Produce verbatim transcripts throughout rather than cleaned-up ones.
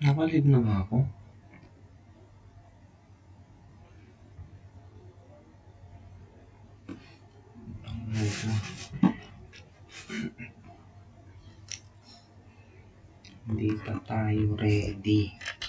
Nakalive na ba ako? Hindi pa tayo ready.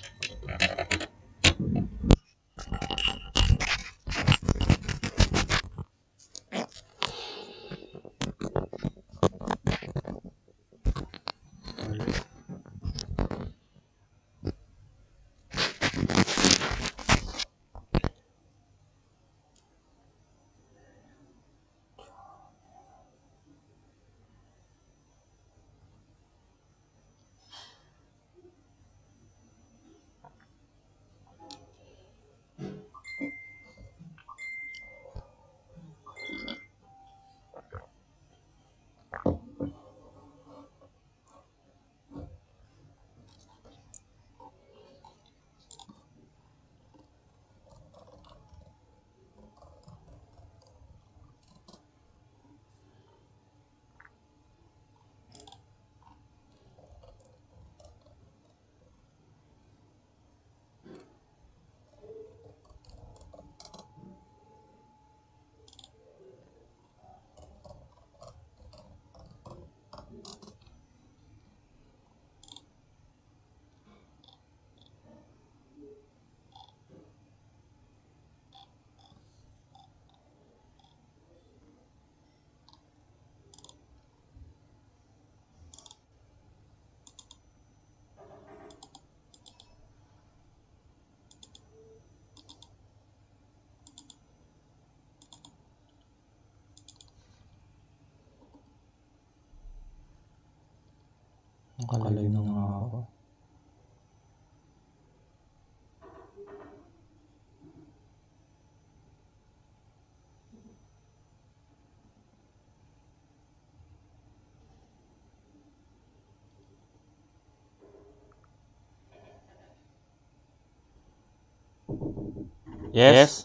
Nakalive na nga ako. Yes?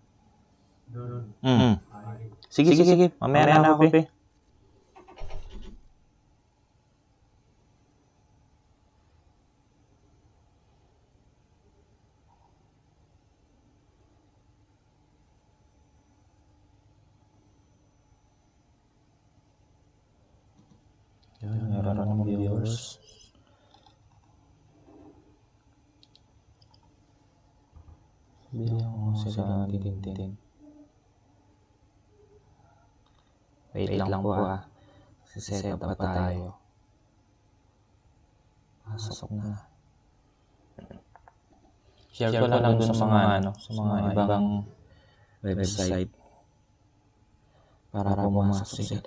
Mm. Sige, sige, sige. Mamaya na ako, pe. Yan, meron ng viewers. Sabihan ko sila ng Tintin. Wait, Wait lang, lang po ah. Set up pa tayo. Pasok na. Share ko lang dun sa mga ano, sa mga ibang website para pumasok sila.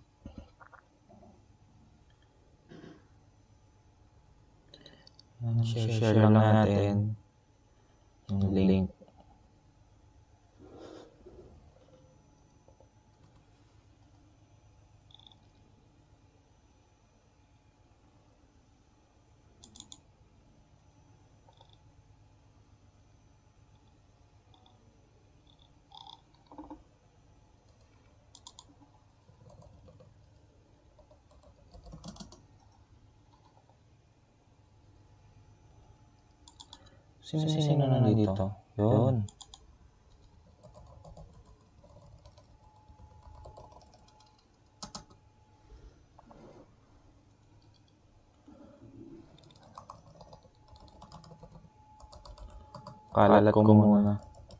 Share, share lang natin yung link. Sino-sino na nandito? Yun. Kalat ko muna.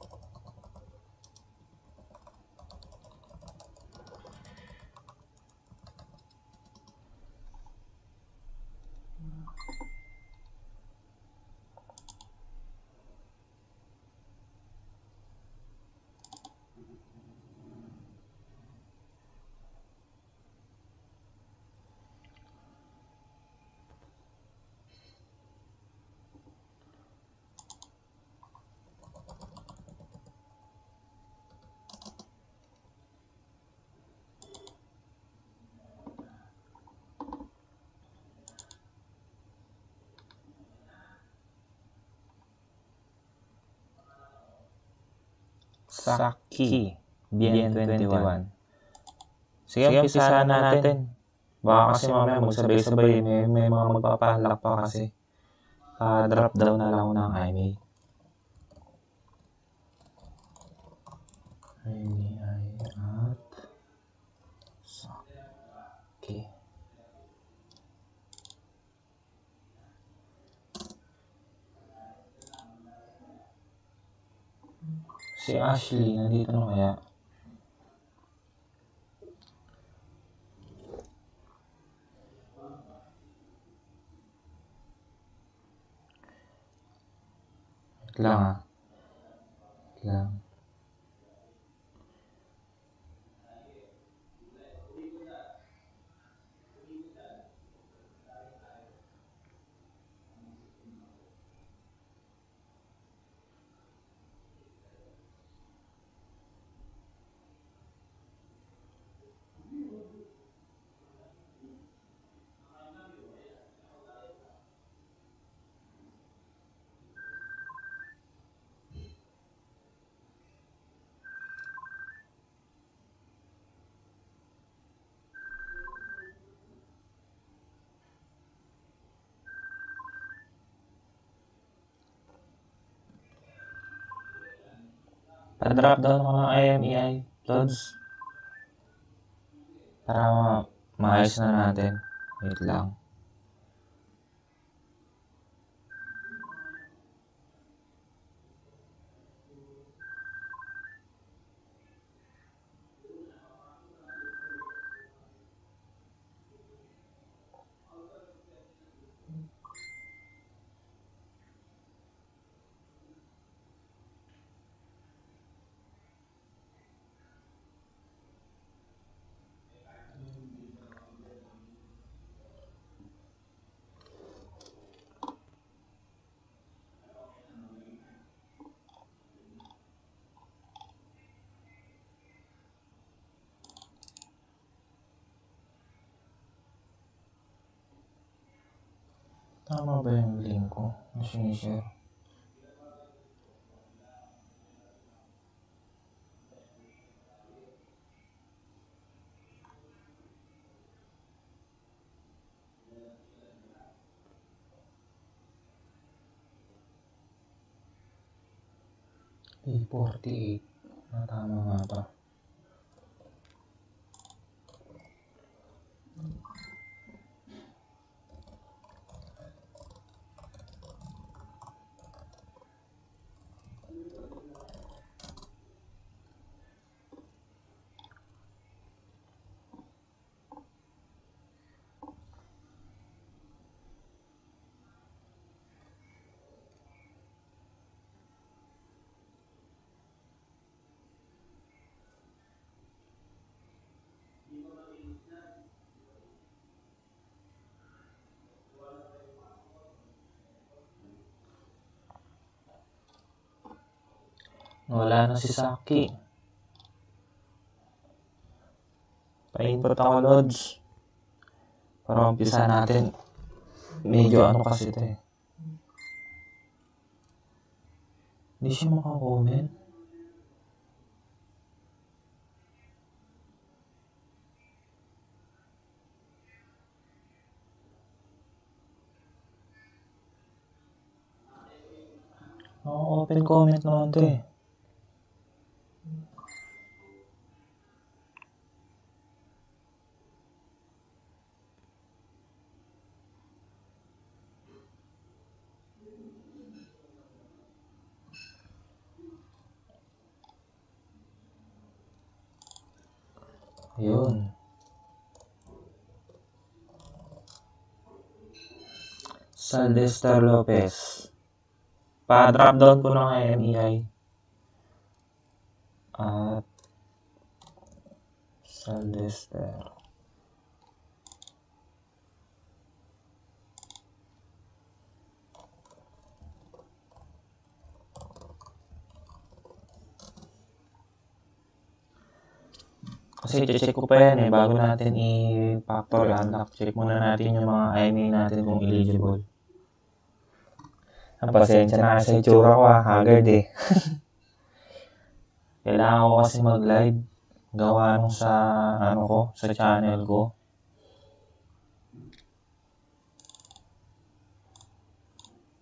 Saki Bien twenty-one. Sige, umpisahan na natin. Baka kasi mamaya magsabay-sabay, may, may mga magpapalak pa kasi. ka-drop down na lang ng I M E I. I M E I at Saki. Si Ashley, nandito na kaya? Wait lang ah. Wait lang. Pa-drop down ko ng I M E I, Lods. Para ma maayos na natin. Wait lang. Tama ba yung link ko na sinishare? A forty-eight. Ah, tama nga ba? Wala na si Saki. Pa-input ako, Lods. Para umpisa natin. Medyo ano kasi ito eh. Hindi siya makakomment. Oo, open comment naman ito eh. Ayun. Sylvester Lopez. Pa-drop down po ng I M E I. At Sylvester. Kasi check ko pa yan eh, bago natin i-factory unlock. Check muna natin yung mga I M E I natin kung eligible. Ang pasensya na sa itsura ko ha, haggard eh. Kailangan ko kasi mag-live. Gawa nung sa, ano ko, sa channel ko.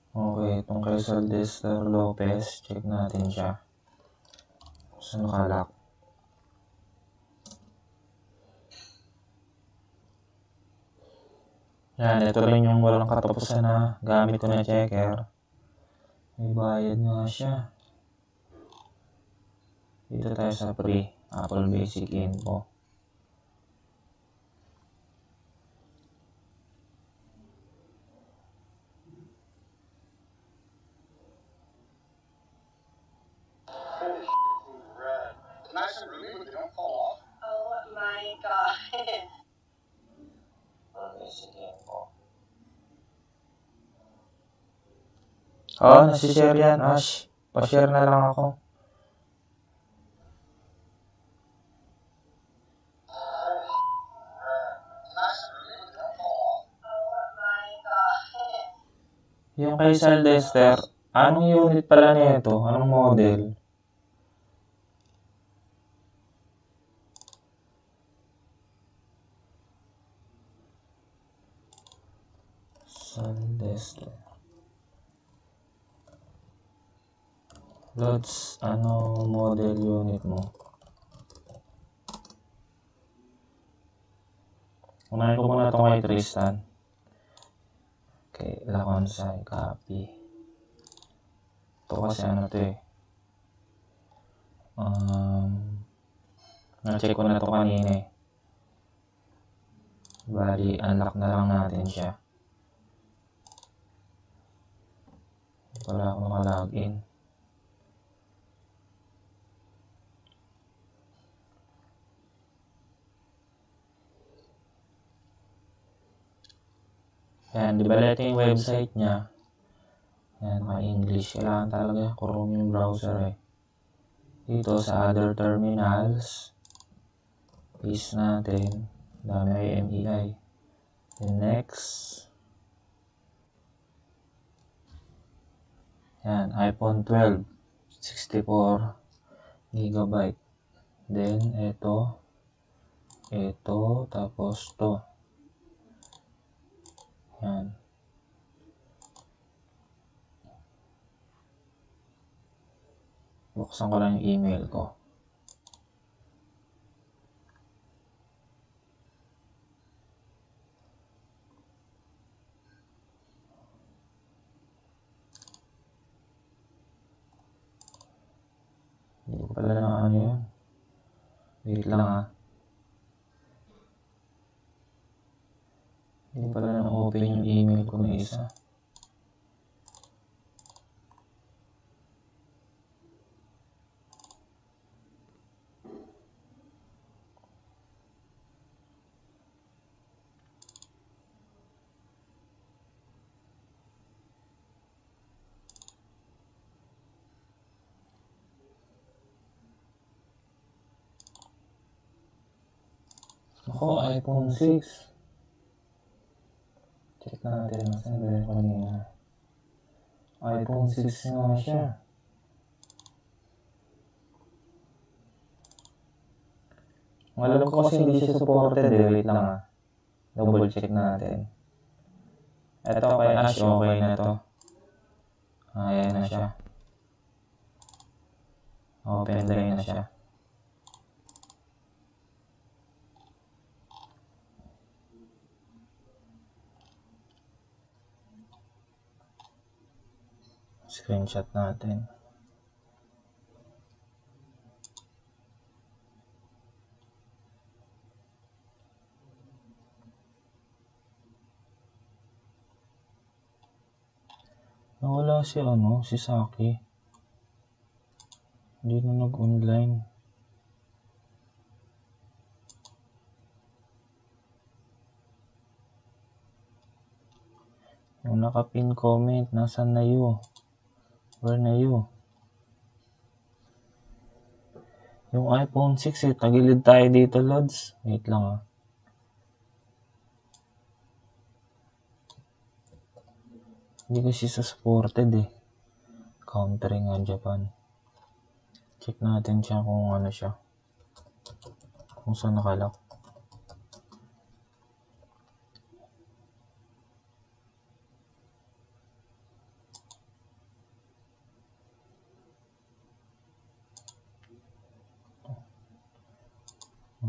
Okay, itong kay Sylvester Lopez, check natin siya. Saan nakalock? Yan, ito rin yung walang katapusan na gamit ko na checker. May bayad nga siya. Dito tayo sa free, Apple Basic Info. Nice and roomy, but they don't fall off. Oh my god. Oo, nasishare yan, Ash. Pa-share na lang ako. Nice and roomy, but they don't fall off. Oh my god. Yung kay Sylvester, anong unit pala nito? Anong model? Sylvester. Lods, ano model unit mo? Unahin ko muna ito kay Tristan. Okay, Laconsay, copy. Ito kasi ano to eh. Um, na-check ko na ito kanina eh. Bali, unlock na lang natin siya. Wala akong makalagin. Yan, di ba ito yung website niya? Yan, mga English. Kailangan talaga Chrome yung browser eh. Dito sa other terminals, paste natin. Dami I M E I. Then next. Yan, iPhone twelve, sixty-four gigabyte. Then, ito, ito, tapos to. Yan. Buksan ko lang yung email ko. Hindi ko pala na ano yun. Wait lang ah. Hindi pala na open yung email ko na isa. Ako, iPhone six. Check natin. Nasaan ba yun kanina? iPhone six nga siya. Ang alam ko kasi hindi siya supported eh. Wait lang ah. Double check natin. Ito kay Ash, okay na to. Ayan na siya. Open line na siya. Screenshot natin. Nawala si ano, si Saki. Hindi na nag-online. Yung naka-pin comment, nasan na you? Where na you? Yung iPhone six eh, tagilid tayo dito, Lods. Wait lang ah. Hindi kasi sa supported eh. Country nga Japan. Check natin siya kung ano siya. Kung saan nakalock.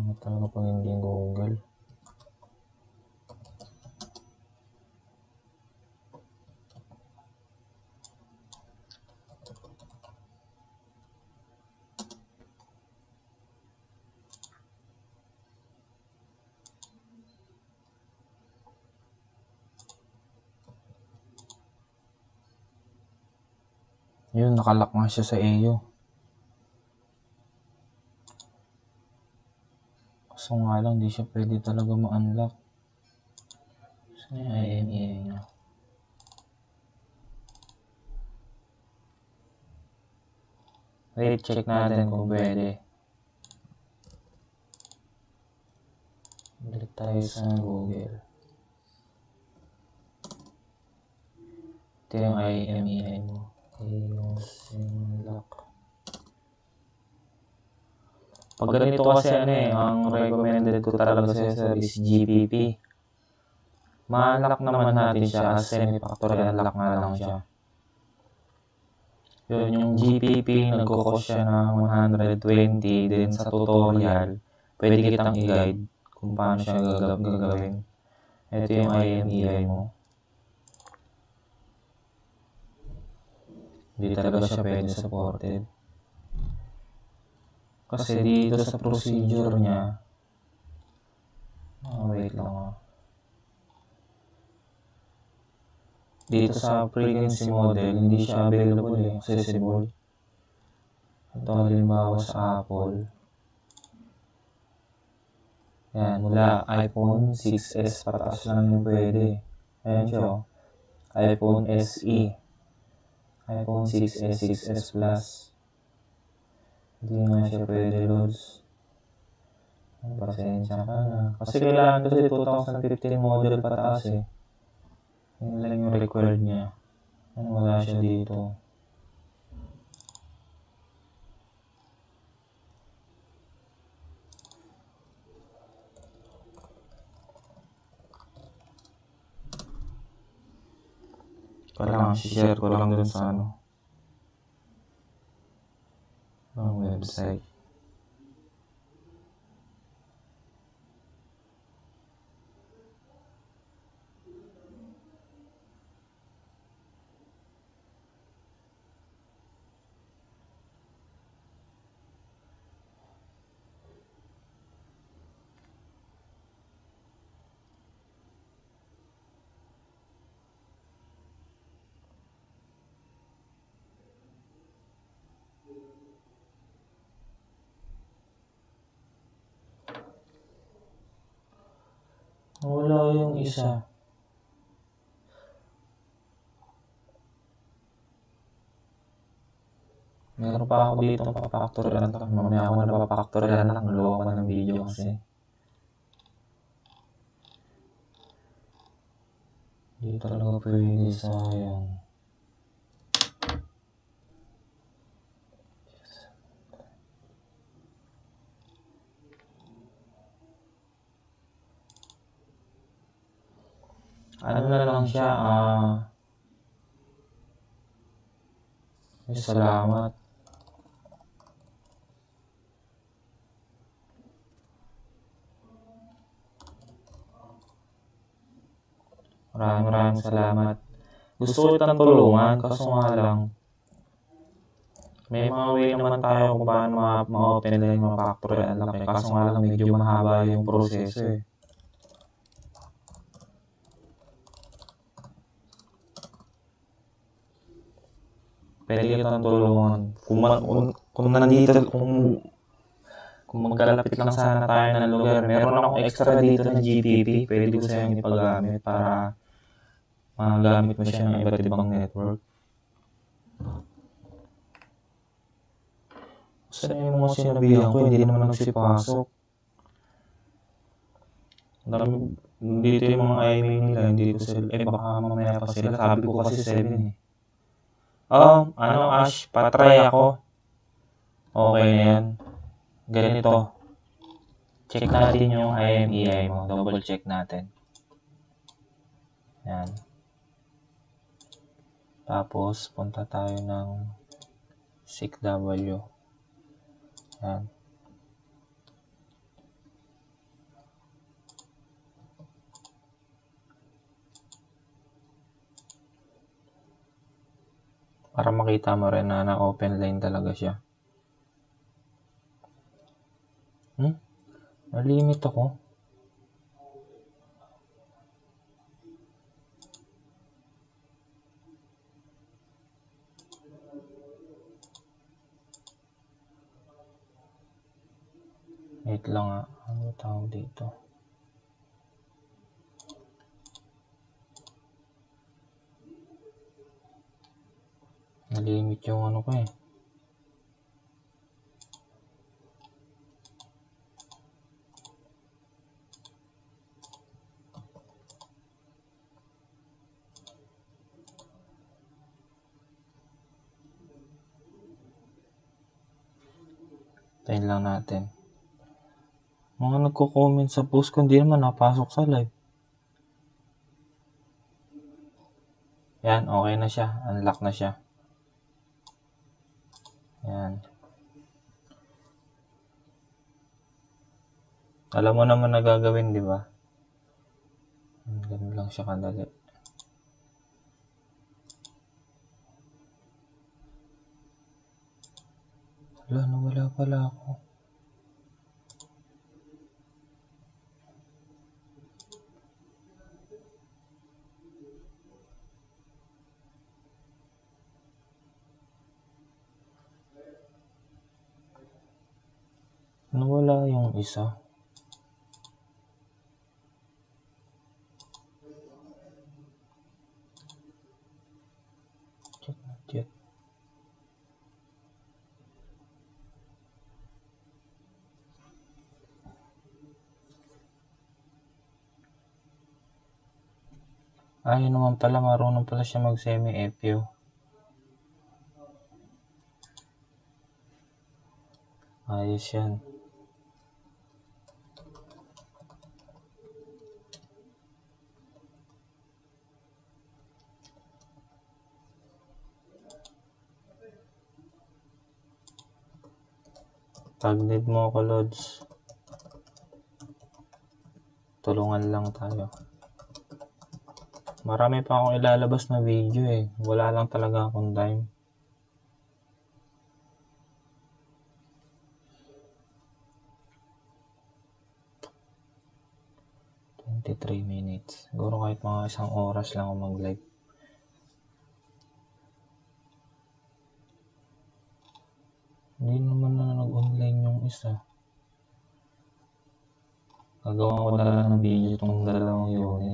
Ano talaga pag hindi Google? Yun, nakalock nga siya sa A U. Kaso nga lang, di siya pwede talaga ma-unlock. Saan yung I M E I niya? Wait, check natin kung pwede. Balik tayo sa Google. Ito yung I M E I mo. Unlock. Pag ganito kasi ano eh, ang recommended ko talaga sa service G P P. Ma-unlock naman natin siya as semi-factory unlock nga lang siya. Yun, yung G P P, nagkukos siya ng one hundred twenty, then sa tutorial, pwede kitang i-guide kung paano siya gagawin. Ito yung I M E I mo. Hindi talaga siya pwede supported. Kasi dito sa procedure niya, oh, wait lang ah. Dito sa frequency model, hindi siya available eh, accessible. Ito halimbawa sa Apple. Yan, mula iPhone six S pataas lang yung pwede. Ayan siya oh. iPhone S E. iPhone six S, six S Plus. Hindi nga siya pwede loads. Pasensya ka na. Kasi kailangan kasi twenty fifteen model pataas eh. Yun lang yung required niya. Ano, wala siya dito. Kailangan share ko lang dun sa ano. Ang website. Wala yung isa. Meron pa ako dito ng papactory unlock. Mamaya ako na papactory unlock. Nagawa ko ng video kasi. Hindi talaga pwede, sayang. Ano na lang siya, ah... Uh, salamat. Maraming maraming salamat. Gusto ko itang tulungan, kaso nga lang. May mga way naman tayo kung paano ma-open na yung mga factory unlock eh. Kaso nga lang medyo mahaba yung proseso eh. Pwede kitang tulungan. Kung, man, kung, kung nandito, kung, kung magkalapit lang sana tayo ng lugar, meron akong extra dito na G P P. Pwede ko sa'yong ipagamit para magamit mo siya ng iba't ibang network. Saan yung mga sinabihan ko, hindi naman nagsipasok. Dito yung mga I M E I nila, hindi ko sila, eh baka mamaya pa sila. Sabi ko kasi seven eh. Oh, ano Ash, patry ako. Okay na yan. Ganito. Check natin yung I M E I mo. Double check natin. Yan. Tapos, punta tayo ng S I C W. Yan. Para makita mo rin na na-open line talaga siya. Hmm? Nalimit ako. Wait lang nga. Ano tawag dito? Nalimit yung ano ko eh. Tayin lang natin. Mga nagko-comment sa post ko, hindi naman napasok sa live. Yan, okay na siya. Unlock na siya. Yan. Alam mo naman na gagawin, di ba? Ganun lang siya kadali. Wala, nawala pala ako. Nawala yung isa. Check na, check. Ah, yun naman pala, marunong pala siya mag-semi-F U. Ayos yan. Pag need mo ako, Lods, tulungan lang tayo. Marami pa akong ilalabas na video eh. Wala lang talaga akong time. twenty-three minutes. Siguro kahit mga isang oras lang ako mag-live. Hindi naman na nag-online yung isa. Gagawa ko na lang ng video itong dalawang unit.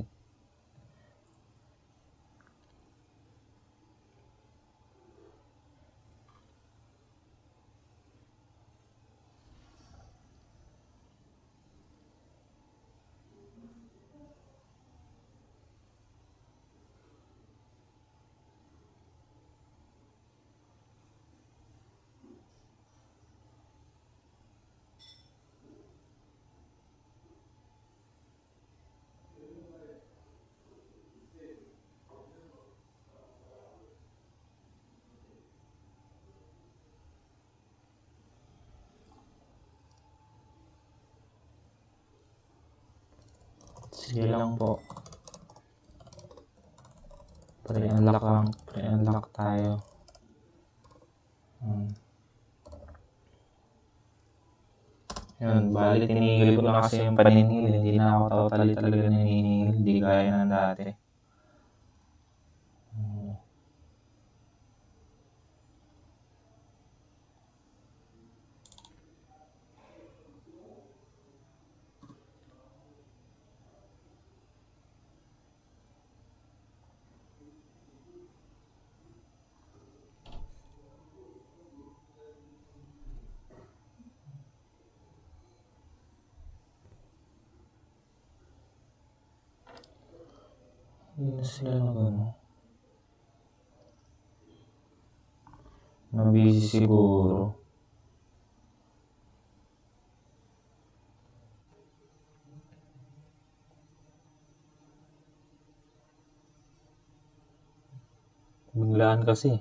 Sige lang po. Pre-unlock lang. Pre-unlock tayo. Hmm. Yun, bali tinigil ko na kasi yung paniningil. Hindi na ako totally talaga naniningil. Hindi gaya ng dati. Hmm. Hindi na sila nag ano. Nabisi siguro. Biglaan kasi.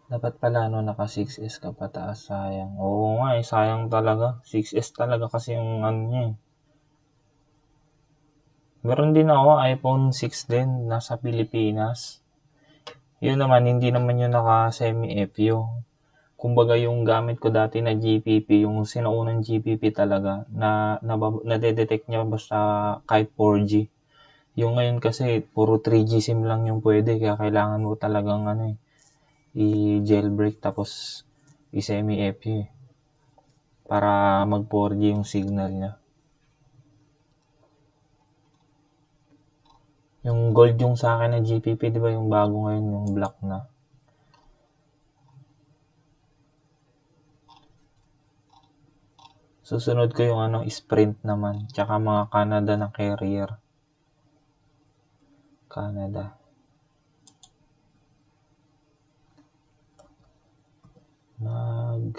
Dapat pala no, naka six S ka pataas, sayang. Oo nga eh, sayang talaga. six S talaga kasi yung ano niya eh. Meron din ako, iPhone six din, nasa Pilipinas. Yun naman, hindi naman yun naka semi-F U. Kumbaga yung gamit ko dati na G P P, yung sinaunang G P P talaga, na, na nadedetect niya basta kahit four G. Yung ngayon kasi, puro three G SIM lang yung pwede, kaya kailangan mo talagang ano eh, i-jailbreak tapos i-semi-F U eh, para mag four G yung signal niya. Yung gold yung sa akin na G P P, di ba yung bago ngayon, yung black na. Susunod ko yung ano, Sprint naman, tsaka mga Canada na carrier. Canada. Mag...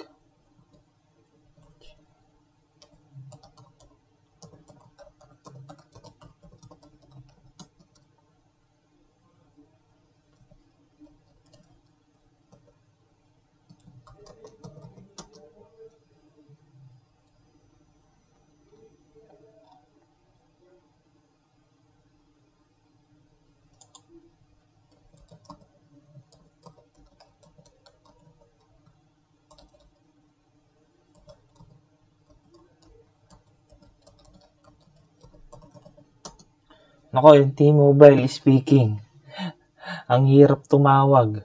Nako, yung T-Mobile speaking. Ang hirap tumawag.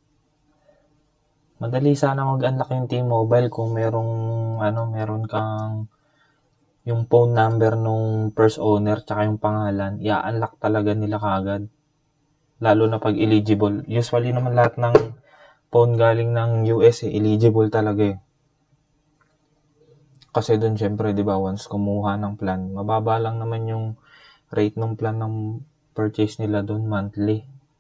Madali sana mag-unlock yung T-Mobile kung merong ano, meron kang yung phone number nung first owner tsaka yung pangalan, i-unlock talaga nila kagad. Lalo na pag eligible. Usually naman lahat ng phone galing ng U S eh, eligible talaga eh. Kasi doon syempre, 'di ba, once kumuha ng plan, mababa lang naman yung rate ng plan ng purchase nila doon monthly.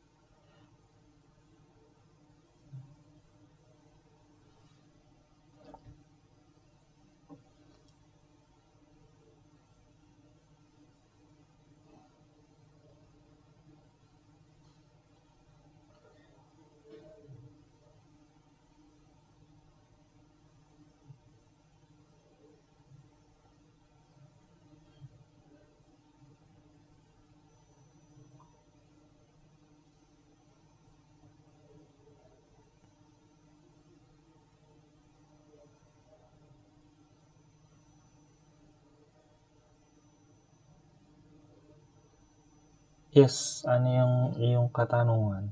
Yes, ano yung iyong katanungan?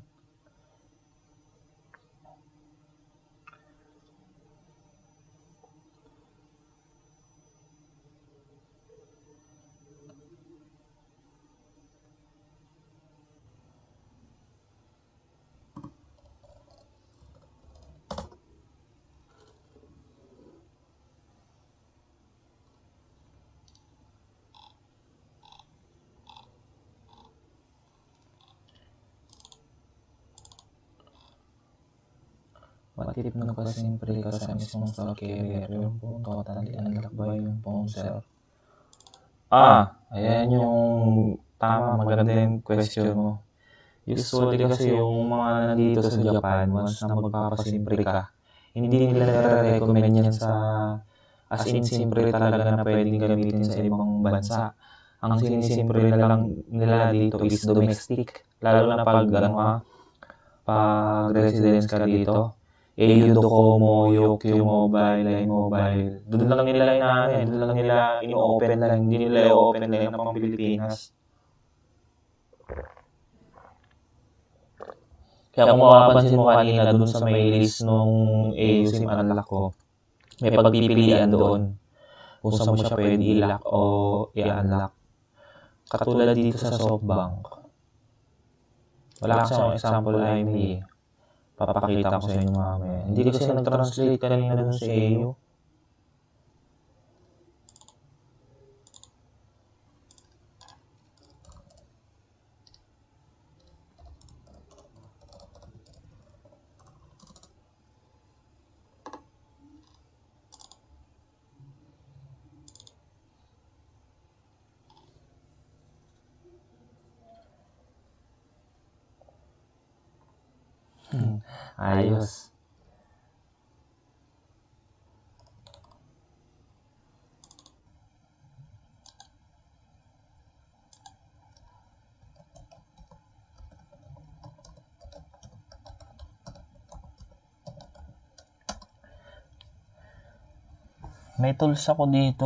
What if nagpa-simple ka sa mismong stock carrier? Yung phone totally unlock ba yung phone sir? Ah, ayan yung tama, maganda yung question mo. Usually kasi yung mga nandito sa Japan, once na magpapasimple ka, hindi nila nare-recommend yan sa as in simple talaga na pwedeng gamitin sa ibang bansa. Ang sinisimple na lang nila dito is domestic. Lalo na pag ano ka, pag residence ka dito. A U Docomo, U Q Mobile, Line Mobile. Doon lang nila inaano eh, doon lang nila ino-open lang, hindi nila i-open lang ng pang Pilipinas. Kaya kung mapapansin mo kanina doon sa may list nung A U SIM unlock ko, may pagpipilian doon kung saan mo siya pwede i-lock o i-unlock. Katulad dito sa SoftBank. Wala kasi akong example I M E I. Papakita ko sa inyo mamaya. Hindi kasi nag-translate kanina dun sa A U. Hmm. Ayos. May tools ako dito.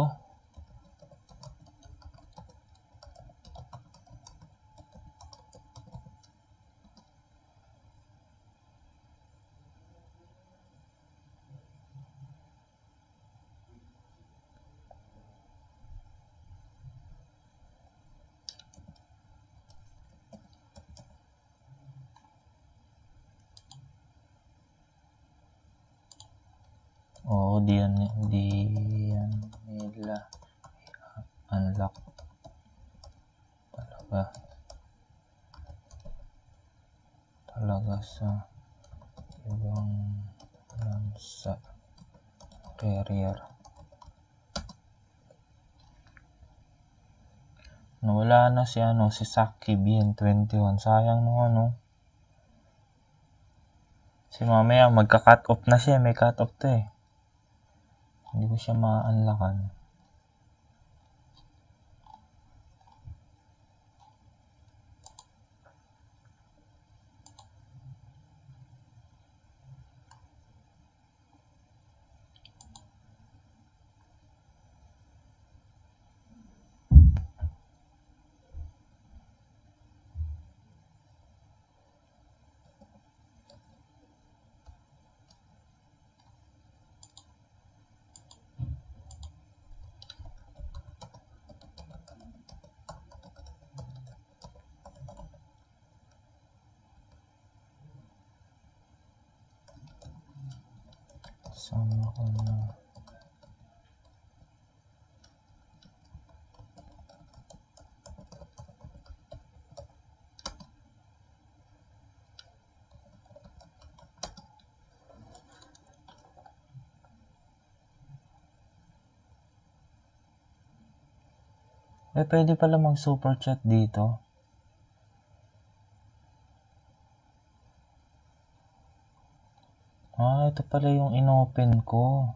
Oo, di yan, di yan nila unlock talaga talaga sa ibang bansa carrier. Nawala na si ano, si Saki B N twenty-one. Sayang no ano. Si mamaya magka-cut off na siya, may cut off to eh. Hindi ko siya ma-unlockan. Sama ko na. Eh, pwede pala mag-super chat dito. Ah, ito pala yung inopen ko.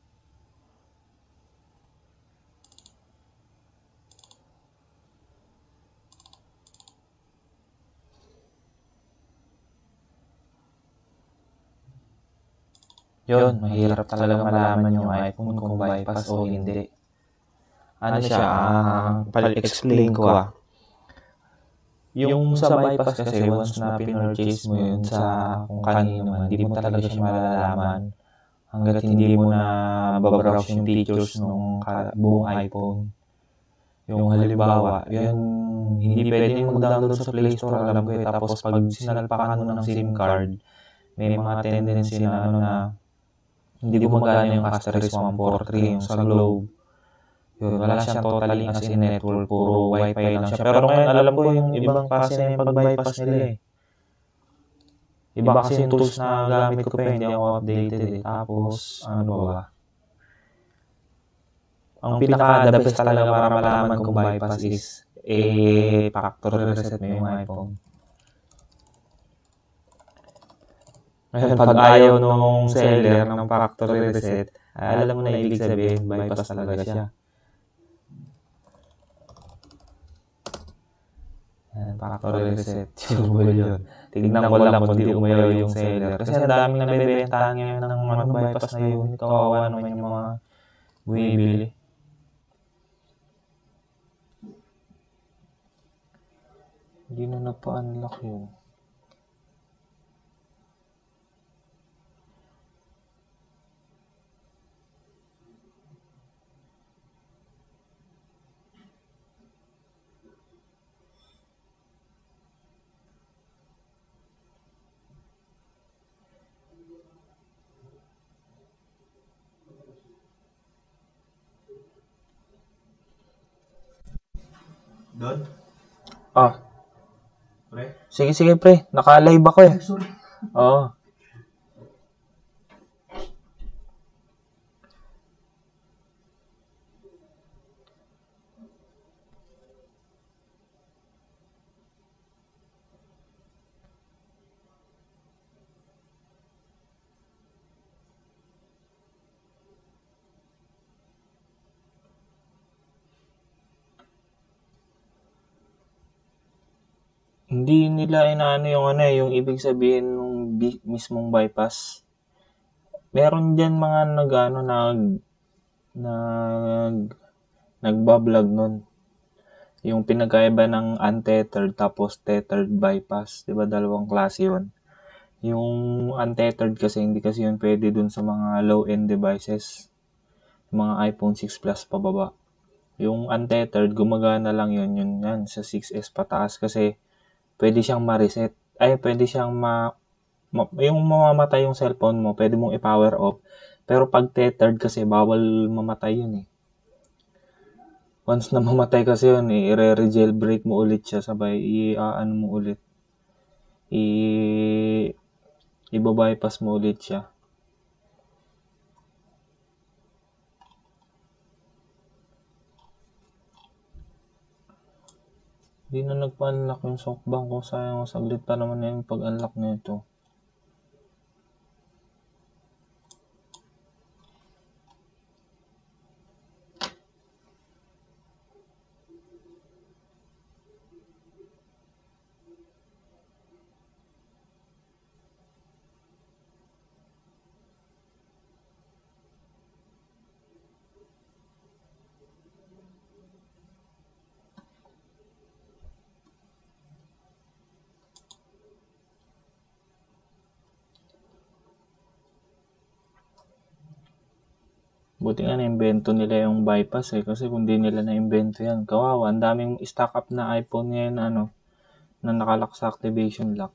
Yun, mahirap talaga malaman yung iPhone kung bypass o hindi. Ano siya, ah, pal-explain ko ah. Yung sa bypass kasi, once na pinurchase mo yun sa kung kanino man, hindi mo talaga siya malalaman hanggat hindi mo na babrowse yung features ng buong iPhone. Yung halimbawa, yun, hindi pwedeng mag-download sa Play Store, alam ko eh. Tapos pag sinalpakan mo ng SIM card, may mga tendency na ano na hindi gumagana yung asterisk one forty-three, yung sa Globe. Yun, wala siyang totally as in network, puro wifi lang siya. Pero ngayon, alam ko yung ibang klase na yung pag-bypass nila eh. Iba kasi yung tools na gamit ko pa, hindi ako updated eh. Tapos, ano ba? Ang pinaka-the best talaga para malaman kung bypass is, eh, factory reset mo yung iPhone. Ngayon, pag ayaw nung seller ng factory reset, alam mo na ibig sabihin, bypass talaga siya. Yan, factory reset. Sure yun. Tignan ko lang kung di umayaw yung seller. Kasi ang daming nabibenta ngayon ng ano, bypass na unit. Kawawa naman yung mga bumibili. Hindi na napa-unlock yun. Doon? Ah. Pre? Sige, sige pre. Naka-live ako eh. Sorry. Oo. Hindi nila inaano yung ano eh, yung ibig sabihin ng bi- mismong bypass. Meron diyan mga nagano nag nag nagba-vlog nun. Yung pinagkaiba ng untethered tapos tethered bypass, 'di ba dalawang klase 'yun. Yung untethered kasi hindi kasi 'yun pwede dun sa mga low-end devices, mga iPhone six Plus pababa. Yung untethered gumagana lang 'yun, yun yan sa six S pataas kasi pwede siyang ma-reset. Ay, pwede siyang ma, ma yung mamamatay yung cellphone mo, pwede mong i-power off. Pero pag tethered kasi bawal mamatay 'yun eh. Once na mamatay kasi yun, eh, i-re-jailbreak mo ulit siya, sabay i-ano mo ulit. I i-bypass mo ulit siya. Hindi na nagpa-unlock yung softbank ko. Sayang, saglit pa naman na yung pag-unlock nito. Buti nga na-invento nila yung bypass eh. Kasi kung di nila na-invento yan, kawawa. Ang daming stock up na iPhone ngayon ano, na nakalock sa activation lock.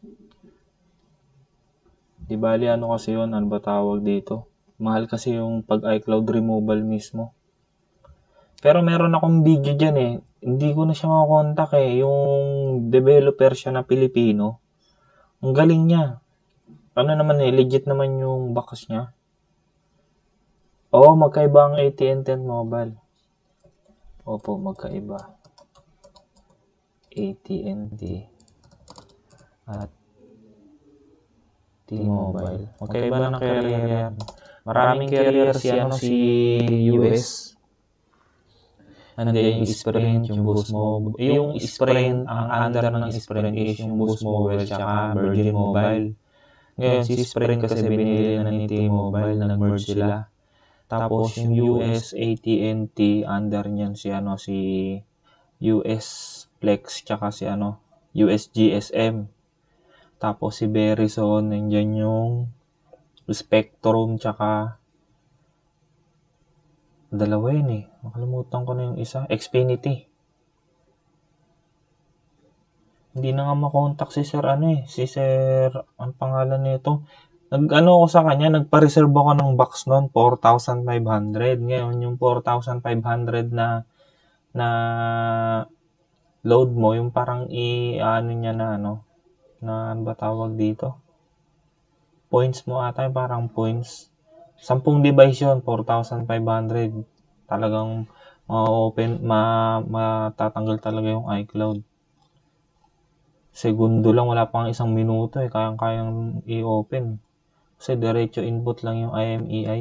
Di bali ano kasi yun, ano ba tawag dito? Mahal kasi yung pag iCloud removal mismo. Pero meron akong video dyan eh. Hindi ko na siya makakontak eh. Yung developer siya na Pilipino. Ang galing niya. Ano naman eh, legit naman yung box niya. Oo, magkaiba ang A T and T Mobile. Opo, magkaiba. A T and T at T-Mobile. Magkaiba ng carrier yan. Maraming carrier si ano si U S. Nandiyan yung Sprint, yung Boost Mobile. Yung Sprint, ang under ng Sprint is yung Boost Mobile tsaka Virgin Mobile. Ngayon, si Sprint kasi binili na ni T-Mobile, nag-merge sila. Tapos yung U S A T and T, under niyan si ano si U S Flex tsaka si ano U S G S M. Tapos si Verizon, nandiyan yung Spectrum tsaka dalawa yun eh. Makalimutan ko na yung isa. Xfinity. Hindi na nga makontak si Sir ano eh. Si Sir, ang pangalan nito. Nag-ano ko sa kanya, nagpa-reserve ako ng box noon, four thousand five hundred. Ngayon, yung four thousand five hundred na na load mo, yung parang i-ano niya na ano, na ano ba tawag dito? Points mo ata, parang points. Sampung device yun, four thousand five hundred. Talagang ma-open, ma matatanggal talaga yung iCloud. Segundo lang, wala pang isang minuto eh, kayang-kayang i-open. Kasi diretso input lang yung I M E I.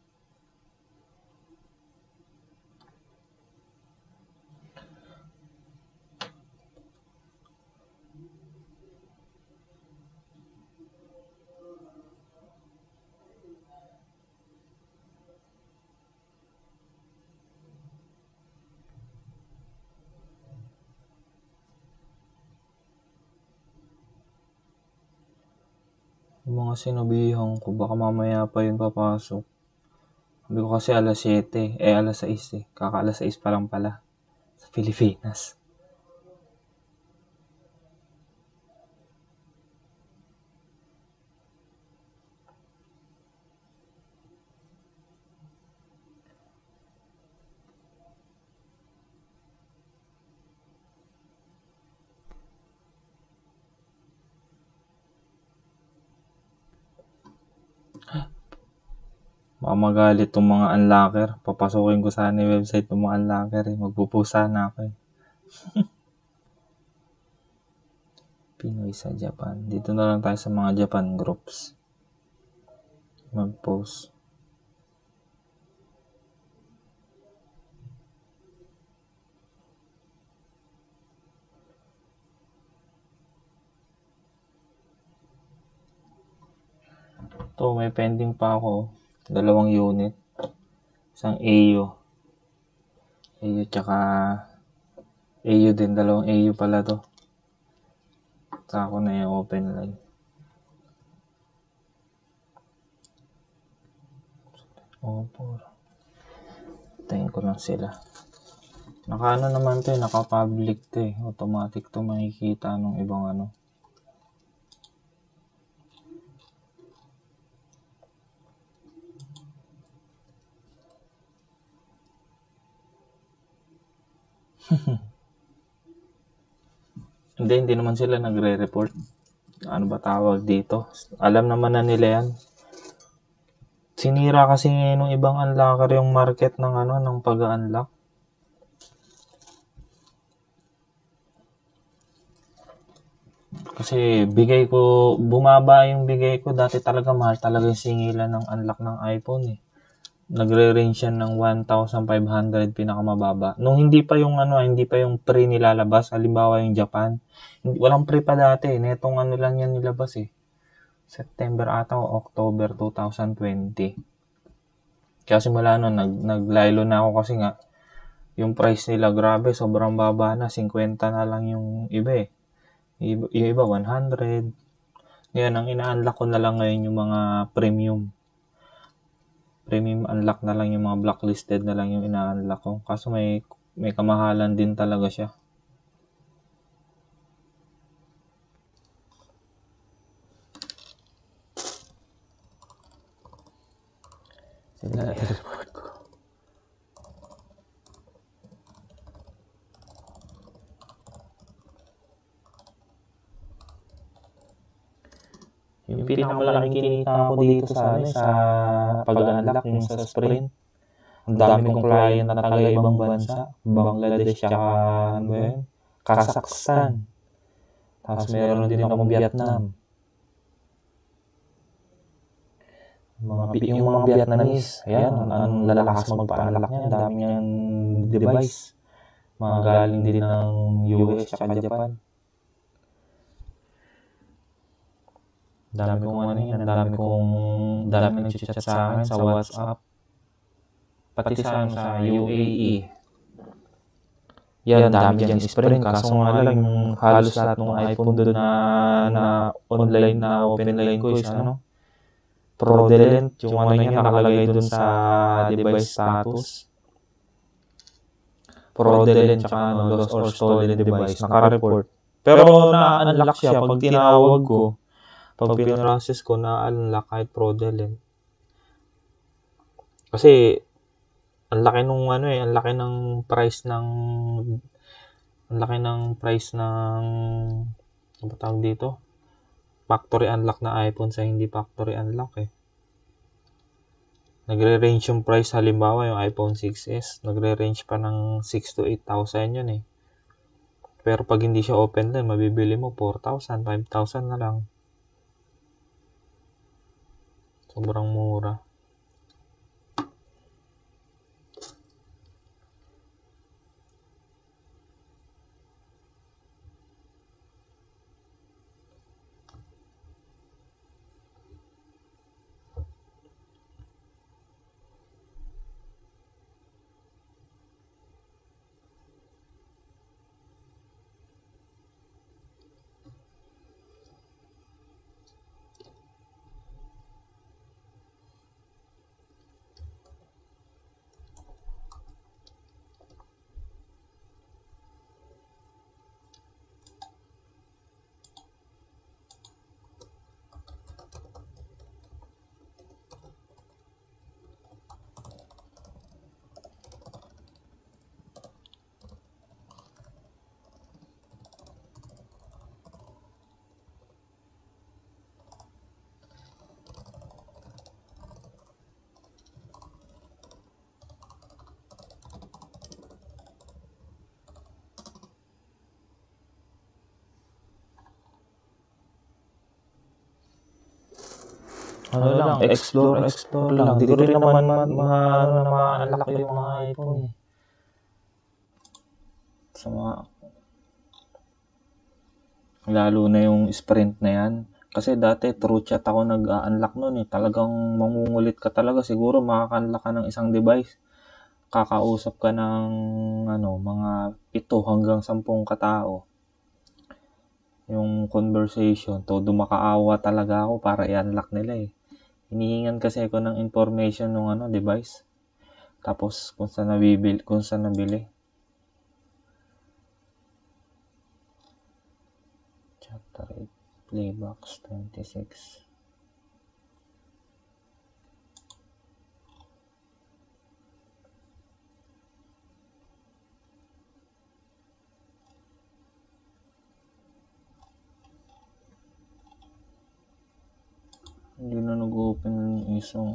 Yung mga sinabihan ko, baka mamaya pa yun papasok. Sabi ko kasi alas siyete, eh alas sais eh. Kaka alas sais pa lang pala sa Pilipinas. Baka magalit tong mga unlocker. Papasukin ko sana yung website ng mga unlocker eh. Magpupusa na ako eh. Pinoy sa Japan. Dito na lang tayo sa mga Japan groups. Mag-post. To, may pending pa ako. Dalawang unit. Isang A U. A U tsaka A U din. Dalawang A U pala to. Saka ko na yung open line. Opo. Tayin ko lang sila. Naka ano naman to eh. Naka-public to eh. Automatic to makikita nung ibang ano. Hindi, hindi naman sila nagre-report. Ano ba tawag dito? Alam naman na nila yan. Sinira kasi nung ibang unlocker yung market ng ano, ng pag-unlock. Kasi bigay ko, bumaba yung bigay ko. Dati talaga mahal talaga yung singilan ng unlock ng iPhone eh. Nagre-range yan ng one thousand five hundred pinakamababa. Nung hindi pa yung ano, hindi pa yung pre nilalabas, halimbawa yung Japan. Walang pre pa dati, netong ano lang yan nilabas eh. September ata o October twenty twenty. Kaya simula nun, nag, naglaylo na ako kasi nga, yung price nila grabe, sobrang baba na, fifty na lang yung iba eh. Yung iba, one hundred. Ngayon, ang ina-unlock ko na lang ngayon yung mga premium. Premium unlock na lang yung mga blacklisted na lang yung ina-unlock ko. Kaso may, may kamahalan din talaga siya. Sila i-report ko. Yung pinakamalaking kinita ko dito sa ano, sa pag-unlock yung sa Sprint. Ang dami kong client na taga-ibang bansa. Bangladesh, tsaka ano ba yun? Kazakhstan. Tapos meron din akong Vietnam. Mga, yung mga Vietnamese, ayan, ang, ang lalakas magpa-unlock niya. Ang dami niyang device. Mga galing din ng U S tsaka Japan. Dami kong ano yan, dami kong, dami nag-chat sa akin sa WhatsApp. Pati sa, sa U A E. Yan, dami dyan Sprint. Kaso nga lang, yung halos lahat ng iPhone doon na, na online na open line ko is ano, fraudulent. Yung ano yan, nakalagay doon sa device status. Fraudulent, tsaka ano, lost or stolen device. Naka-report. Pero na-unlock siya pag tinawag ko. Pag pinrocess ko, na-unlock kahit fraudulent. Kasi, ang laki nung ano eh, ang laki ng price ng, ang laki ng price ng, ano ba tawag dito? Factory unlock na iPhone sa hindi factory unlock eh. Nagre-range yung price, halimbawa yung iPhone six S, nagre-range pa ng six to eight thousand yun eh. Pero pag hindi siya open din, mabibili mo four thousand, five thousand na lang. Sobrang mura. Ano lang, explore, explore lang. Di ko rin naman ma, ma, ano, na ma-unlock yung mga iPhone eh. Sa mga, lalo na yung Sprint na yan. Kasi dati through chat ako nag-unlock nun eh. Talagang mangungulit ka talaga. Siguro makaka-unlock ka ng isang device. kakausap ka ng ano, mga pito hanggang sampung katao. Yung conversation, todo makaawa talaga ako para i-unlock nila eh. Hinihingan kasi ako ng information ng ano, device. Tapos kung saan nabibili, kung saan nabili. Chapter eight, Playbox twenty-six. Hindi na nag-open yung isang.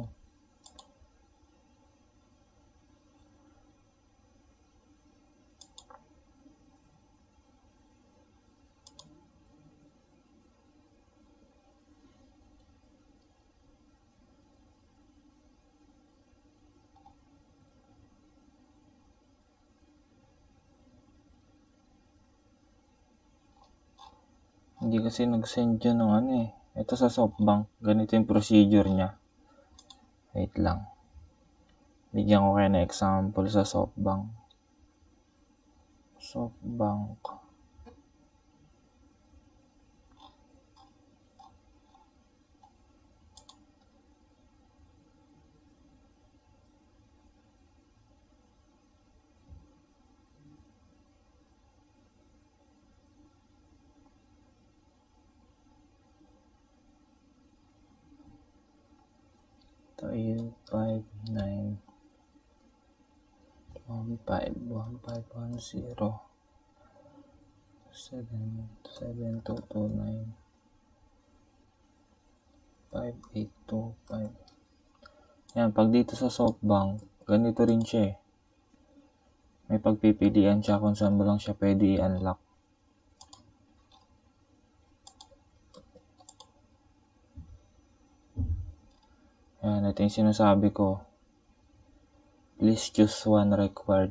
Hindi kasi nag-send yun ng ano eh. Ito sa SoftBank, ganito yung procedure niya. Wait lang. Bigyan ko kayo na example sa SoftBank. SoftBank. Tayo five nine one five one five one zero seven seven two two nine five eight two five. Yan, pag dito sa SoftBank, ganito rin siya eh. May pagpipilian siya kung saan mo lang siya pwede i-unlock. Yan, ito yung sinasabi ko. Please choose one required.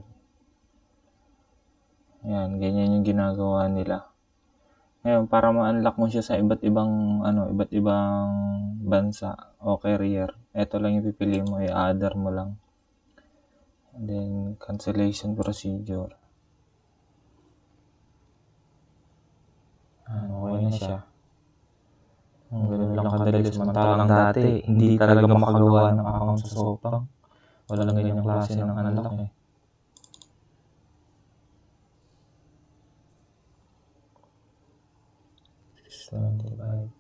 Yan, ganyan yung ginagawa nila. Ngayon, para ma-unlock mo siya sa iba't ibang ano, iba't ibang bansa o carrier, ito lang yung pipili mo, i-other mo lang. And then, cancellation procedure. Ano, okay na siya. Ang ganun lang kadali, samantalang dati, hindi talaga makagawa ng account sa SoftBank. Walang ganyang klase ng unlock eh. twenty-five.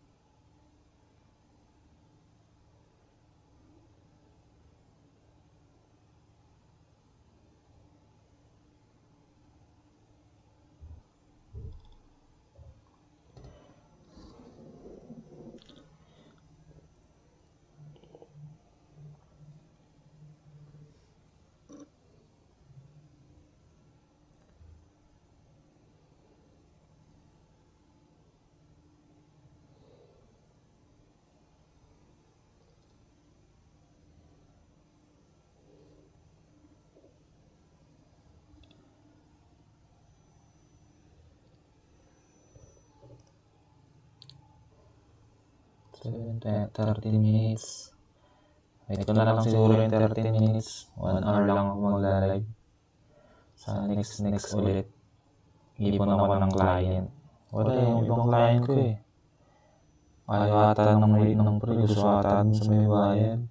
thirty minutes. Wait ko na lang siguro yung thirty minutes. one hour lang ako magla-live. Sa next next ulit. Ipon ako ng client. Wala yung ibang client ko eh. Ayaw ata ng rate ng pre. Gusto ata dun sa may bayan.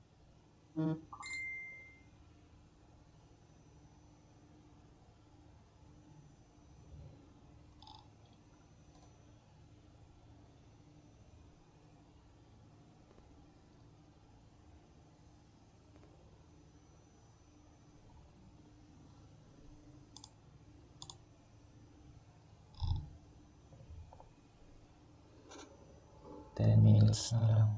ten minutes na lang.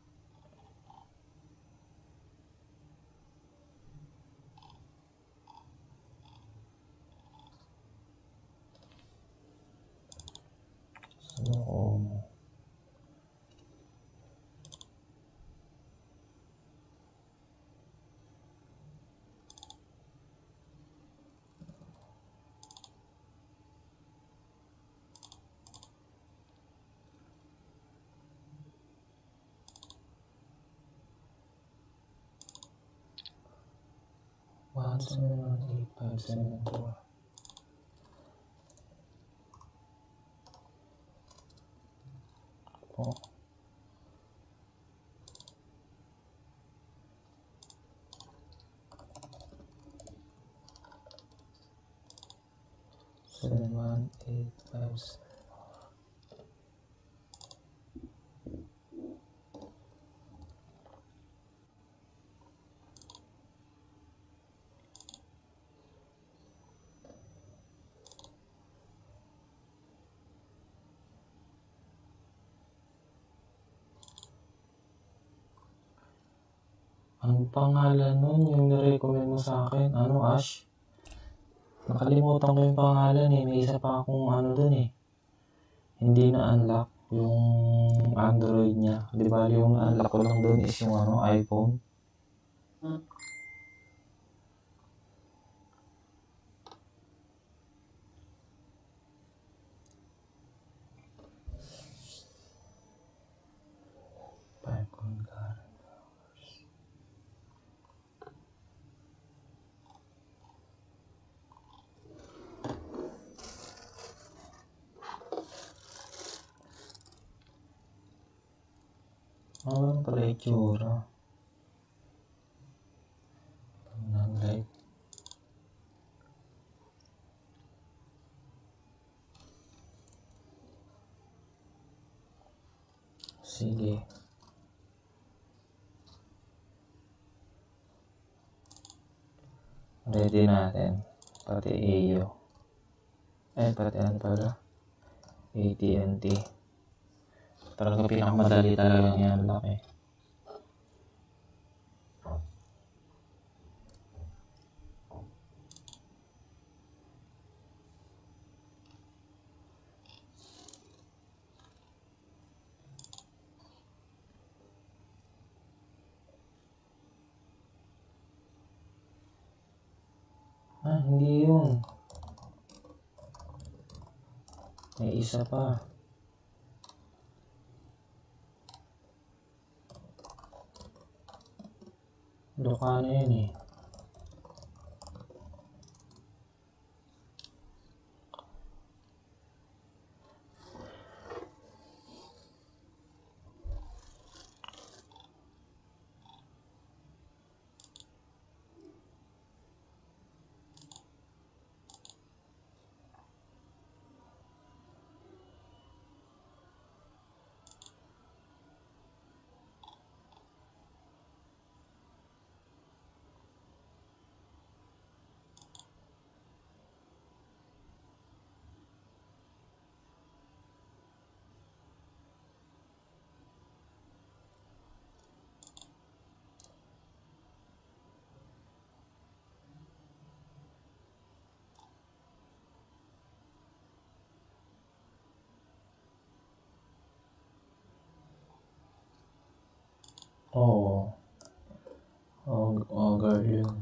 So, one seven one eight five seven four. Oh. seven one eight five seven. Ang pangalan nun, yung nirecommend mo sa akin, ano, Ash? Nakalimutan ko yung pangalan eh, may isa pa akong ano dun eh. Hindi na unlock yung Android niya. Di ba yung unlock ko lang dun is yung ano, iPhone. Five concurrent. Ano pala itsura? Ng light. Sige. Ready natin. Pati A U. Eh, pati ano pala? A T and T. Talaga pinakamadali talaga yan, laki. Ah, hindi yun. May isa pa. Lokano yun eh. Oo. Oh, oh, girl yun.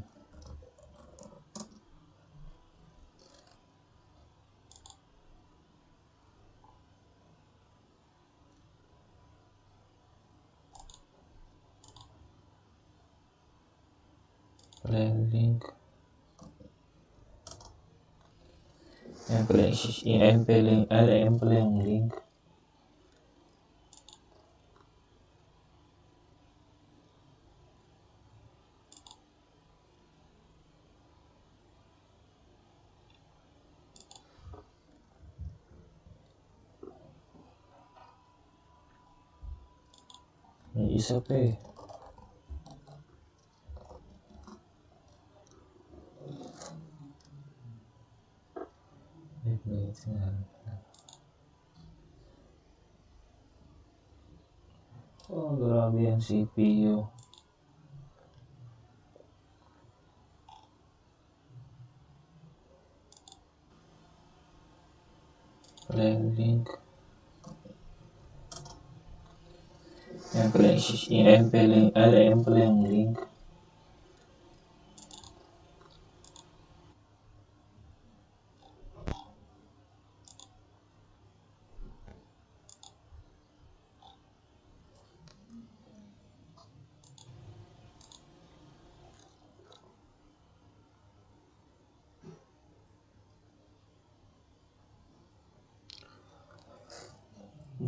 Plain link. Yan pala yung link. Yan pala yung link. May isa pa eh. Wait, wait. Oh, grabe yan C P U. Plain link. Yan pala yung pala yung link.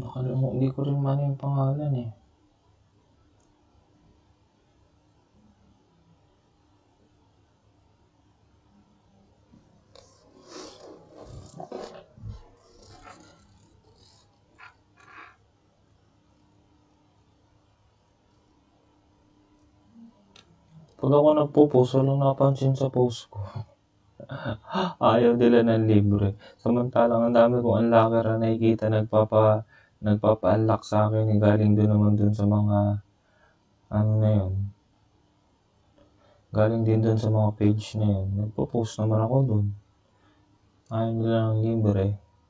Nakalimutan, hindi ko rin man yung pangalan eh. Pag ako nagpo-post, walang napansin sa post ko. Ayaw nila ng libre. Samantalang ang dami kong unlocker na nakikita nagpapa, nagpapa-unlock sa akin. Eh, galing doon naman doon sa mga, ano na yun. Galing din doon sa mga page na yun. Nagpo-post naman ako doon. Ayaw nila ng libre.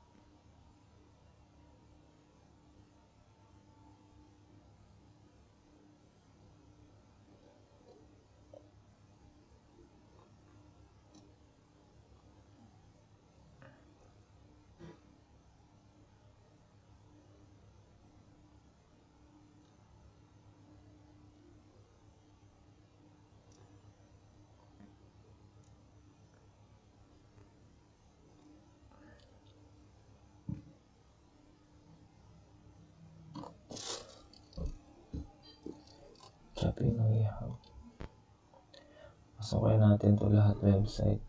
Sa Pinoy Hub. Pasukin natin to lahat website.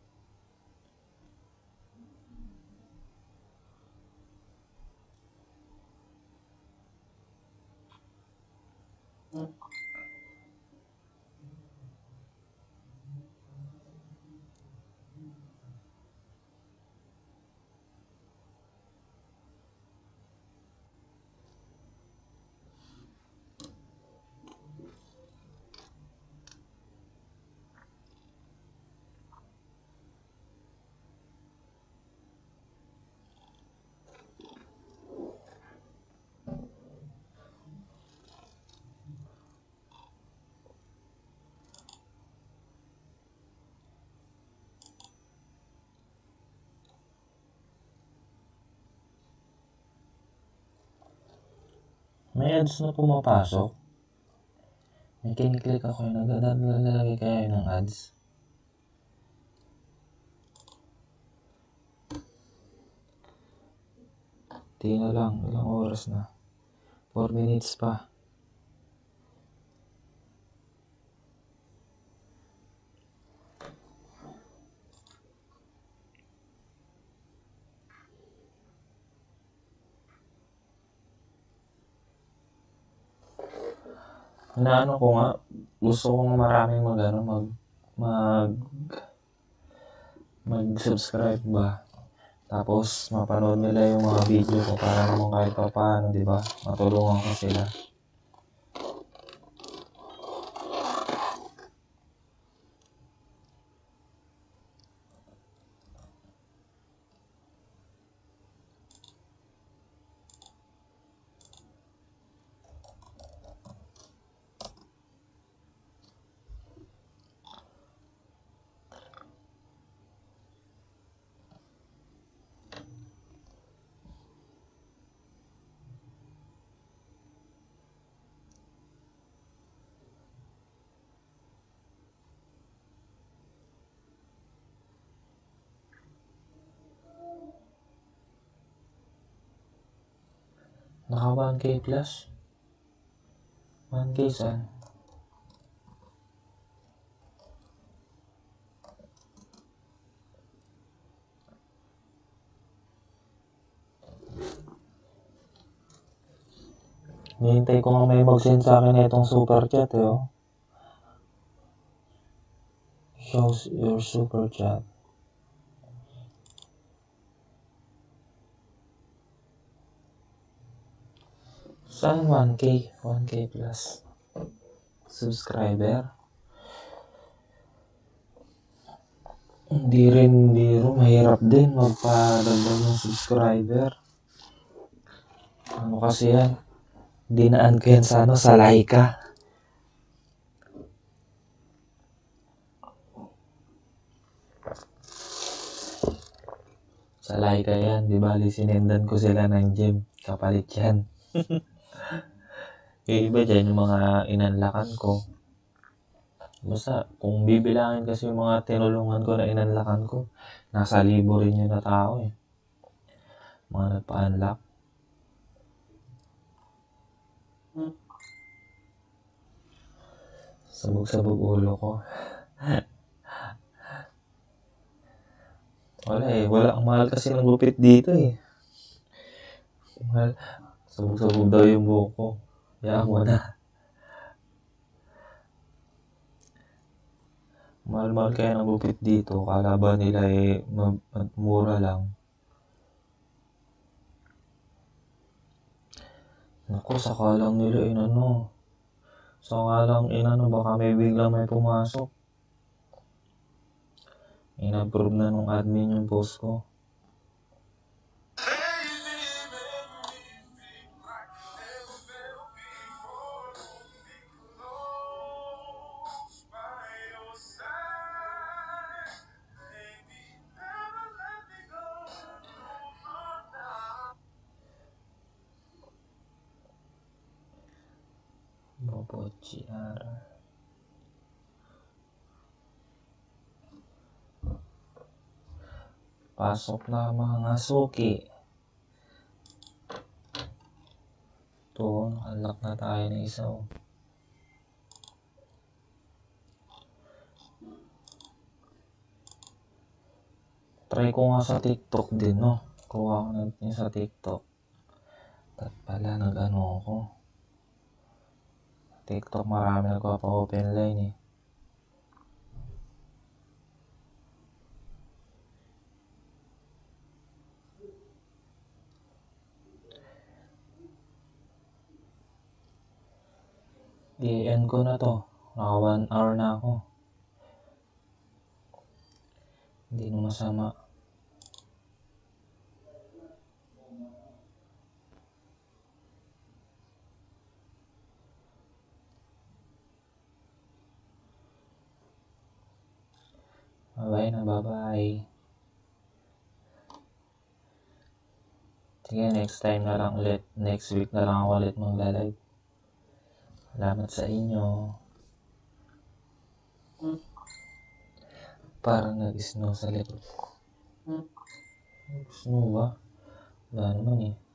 May ads na pumapasok. May kiniklik ako yung naglalagay kaya ng ads. Di na lang, ilang oras na. four minutes pa. Inaano ko nga, gusto kong maraming mag, ano, mag, mag, mag-subscribe ba? Tapos, mapanood nila yung mga video ko para naman kahit pa paano, di ba? Matulungan ko sila. Naka one K plus? one K saan? Nihintay ko nga may mag-send sa akin itong super chat eh, oh. Shows your super chat. Saan one K? one K plus. Subscriber? Hindi rin, hindi rin. Mahirap din magpadagdag ng subscriber. Ano kasi yan? Dinaan ko yan sa ano, sa Laika. Sa Laika yan, di bali sinendan ko sila ng gem. Kapalit yan. Yung iba dyan, yung mga inanlakan ko. Basta, kung bibilangin kasi yung mga tinulungan ko na inanlakan ko, nasa libo rin yun na tao eh. Mga nagpa-unlock. Sabog-sabog ulo ko. Wala eh, wala. Ang mahal kasi ng gupit dito eh. Mahal. Sabog-sabog daw yung buhok ko. Kaya mo na. Mahal-mahal kaya ng gupit dito. Kala ba nila eh, mura lang. Naku, sakalang nila inano. Sakalang inano, baka may biglang may pumasok. In-approve na nung admin yung post ko. Bobo G R. Pasok na mga suki. Ito, unlock na tayo na isa. Try ko nga sa TikTok din, no? Kuha ko natin sa TikTok. At pala, nag-ano ako. TikTok, marami nagpapa-open line eh. I-end ko na to. Naka one hour na ako. Hindi na masama. Bye-bye na, bye-bye. Sige, next time na lang ulit. Next week na lang ako ulit magla-live. Salamat sa inyo. Parang nag-snow sa likod. Snow ba? Wala naman eh.